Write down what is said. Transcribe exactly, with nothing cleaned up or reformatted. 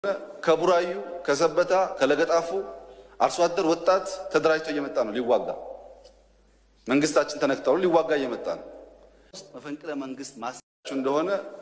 ከቡራዩ ከሰበታ ከለገጣፉ አርሶ አደር ወጣት ተደራጅቶ እየመጣ ነው ሊዋጋ መንግስታችን ተነክተው ሊዋጋ እየመጣ ነው። መፈንቅለ መንግስት ማሳቸው እንደሆነ